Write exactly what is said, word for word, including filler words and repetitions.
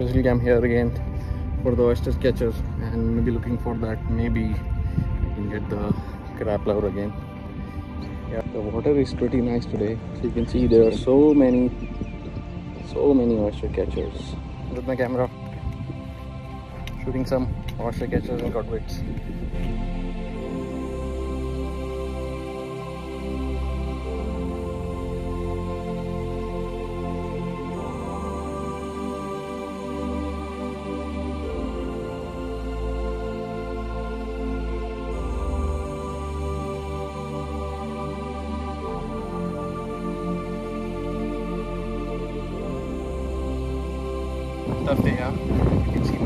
Basically, I'm here again for the Oystercatchers and maybe looking for that. Maybe I can get the crab lover again. Yeah, the water is pretty nice today. So you can see there are so many, so many Oystercatchers. With my camera, shooting some Oystercatchers and Godwits. Tough day, huh? You can see